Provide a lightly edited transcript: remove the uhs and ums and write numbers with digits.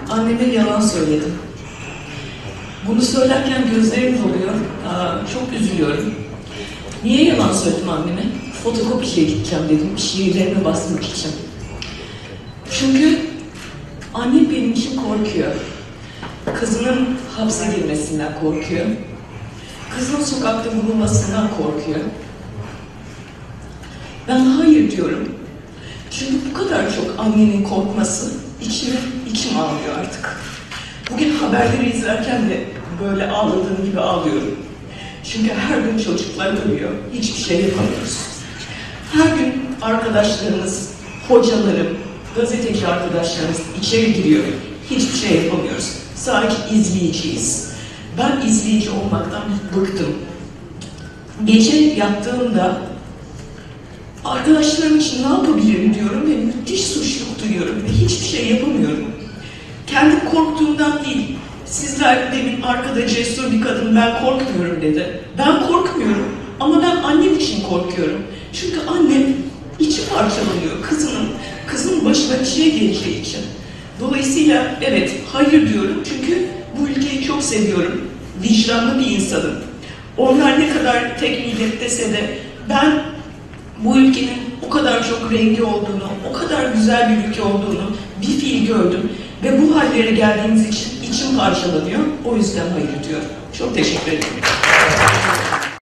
Anneme yalan söyledim. Bunu söylerken gözlerim doluyor. Çok üzülüyorum. Niye yalan söyledim anneme? Fotokopiye gideceğim dedim, şiirlerimi basmak için. Çünkü annem benim için korkuyor. Kızının hapse girmesinden korkuyor. Kızının sokakta bulunmasından korkuyor. Ben hayır diyorum. Çünkü bu kadar çok annenin korkması içim ağlıyor artık. Bugün haberleri izlerken de böyle ağladığım gibi ağlıyorum. Çünkü her gün çocuklar ölüyor, hiçbir şey yapamıyoruz. Her gün arkadaşlarımız, hocalarım, gazeteci arkadaşlarımız içeri giriyor, hiçbir şey yapamıyoruz. Sadece izleyiciyiz. Ben izleyici olmaktan bıktım. Gece yattığımda arkadaşlarım için ne yapabilirim diyorum ve müthiş suçluluk duyuyorum ve hiçbir şey yapamıyorum. Kendim korktuğumdan değil. Sizler demin arkada cesur bir kadın ben korkmuyorum dedi. Ben korkmuyorum ama ben annem için korkuyorum. Çünkü annem içi parçalanıyor kızının başına bir şey geleceği için. Dolayısıyla evet hayır diyorum çünkü bu ülkeyi çok seviyorum. Vicdanlı bir insanım. Onlar ne kadar tek millet dese de ben bu ülkenin o kadar çok rengi olduğunu, o kadar güzel bir ülke olduğunu bir fiil gördüm. Ve bu hallere geldiğimiz için içim parçalanıyor. O yüzden hayır diyorum. Çok teşekkür ederim.